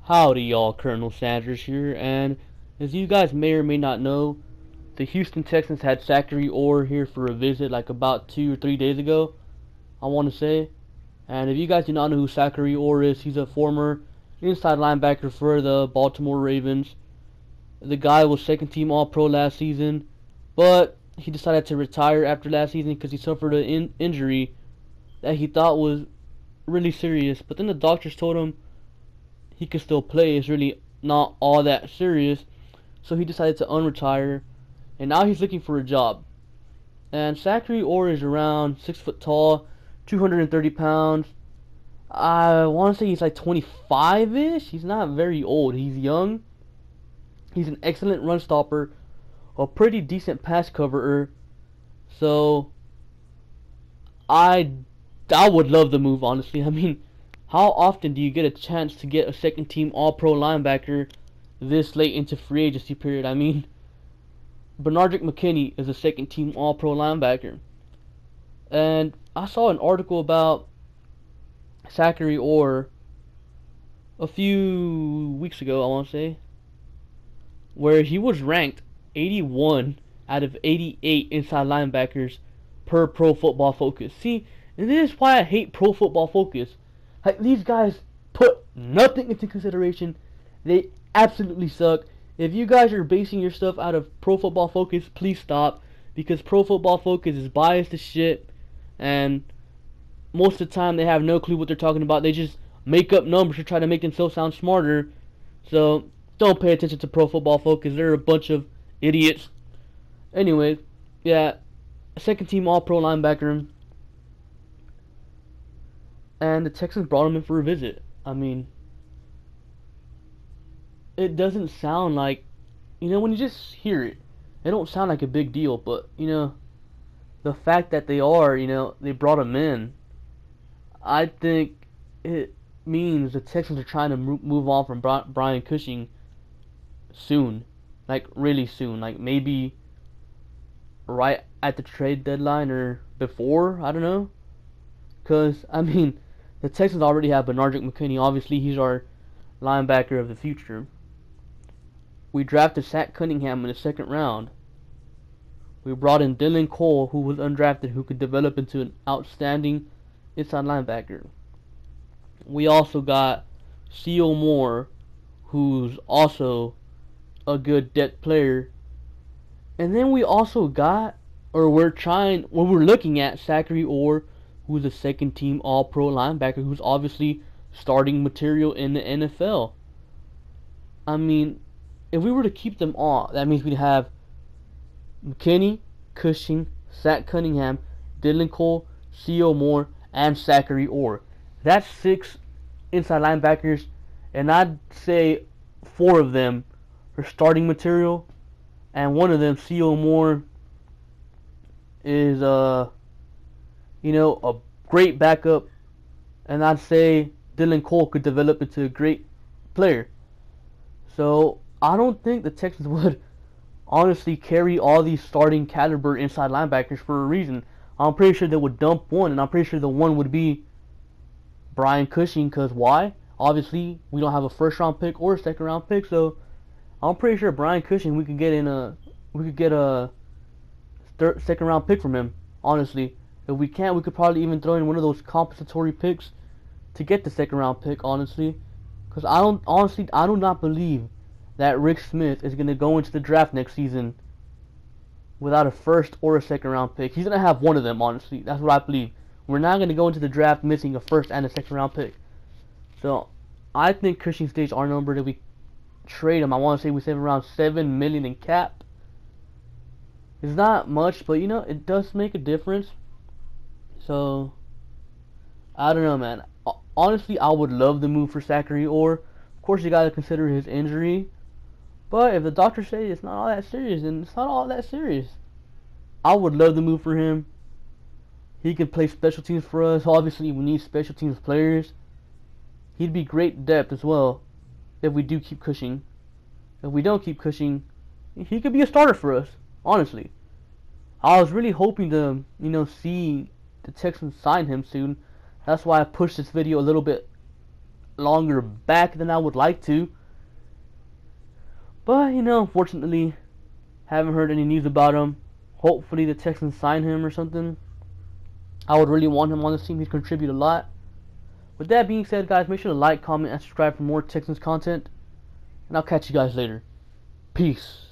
Howdy y'all, Colonel Sanders here, and as you guys may or may not know, the Houston Texans had Zachary Orr here for a visit like about 2 or 3 days ago, I want to say. And if you guys do not know who Zachary Orr is, he's a former inside linebacker for the Baltimore Ravens. The guy was second team All-Pro last season, but he decided to retire after last season because he suffered an injury that he thought was really serious. But then the doctors told him he could still play. It's really not all that serious. So he decided to unretire, and now he's looking for a job. And Zachary Orr is around 6 foot tall, 230 pounds. I want to say he's like 25-ish. He's not very old. He's young. He's an excellent run stopper, a pretty decent pass coverer. So I would love the move, honestly. I mean, how often do you get a chance to get a second team All-Pro linebacker this late into free agency period? I mean, Benardrick McKinney is a second team All-Pro linebacker. And I saw an article about Zachary Orr a few weeks ago, I want to say, where he was ranked 81 out of 88 inside linebackers per Pro Football Focus. See, and this is why I hate Pro Football Focus. Like, these guys put nothing into consideration. They absolutely suck. If you guys are basing your stuff out of Pro Football Focus, please stop, because Pro Football Focus is biased as shit, and most of the time they have no clue what they're talking about. They just make up numbers to try to make themselves sound smarter. So don't pay attention to Pro Football Focus. They're a bunch of idiots. Anyways, yeah, second team All-Pro linebacker, and the Texans brought him in for a visit. I mean, it doesn't sound like, when you just hear it, it don't sound like a big deal, but, the fact that they are, they brought him in, I think it means the Texans are trying to move on from Brian Cushing soon. Like, really soon. Like, maybe right at the trade deadline or before, I don't know. Because, I mean, the Texans already have Benardrick McKinney. Obviously, he's our linebacker of the future. We drafted Zach Cunningham in the second round. We brought in Dylan Cole, who was undrafted, who could develop into an outstanding inside linebacker. We also got C.O. Moore, who's also a good depth player. And then we also got, we're looking at Zachary Orr, who's a second team All-Pro linebacker, who's obviously starting material in the NFL. I mean, if we were to keep them all, that means we'd have McKinney, Cushing, Zach Cunningham, Dylan Cole, C.O. Moore, and Zachary Orr. That's 6 inside linebackers, and I'd say 4 of them are starting material, and one of them, C.O. Moore, is a great backup, and I'd say Dylan Cole could develop into a great player. So I don't think the Texans would honestly carry all these starting caliber inside linebackers for a reason. I'm pretty sure they would dump one, and I'm pretty sure the one would be Brian Cushing, because why? Obviously, we don't have a first round pick or a second round pick, so I'm pretty sure Brian Cushing we could get a second round pick from him. Honestly, if we can't, we could probably even throw in one of those compensatory picks to get the second round pick. Honestly, because I do not believe that Rick Smith is gonna go into the draft next season without a first or a second round pick. He's gonna have one of them. Honestly, that's what I believe. We're not gonna go into the draft missing a first and a second round pick. So I think Cushing stays our number. That we trade him, I want to say we save around $7 million in cap. It's not much, but it does make a difference. So I don't know, man. Honestly, I would love the move for Zachary Orr. Of course, you gotta consider his injury, but if the doctors say it's not all that serious, then it's not all that serious. I would love the move for him. He can play special teams for us. Obviously, we need special teams players. He'd be great depth as well if we do keep Cushing. If we don't keep Cushing, he could be a starter for us, honestly. I was really hoping to, see the Texans sign him soon. That's why I pushed this video a little bit longer back than I would like to. But, you know, unfortunately, haven't heard any news about him. Hopefully the Texans sign him or something. I would really want him on this team. He'd contribute a lot. With that being said, guys, make sure to like, comment, and subscribe for more Texans content. And I'll catch you guys later. Peace.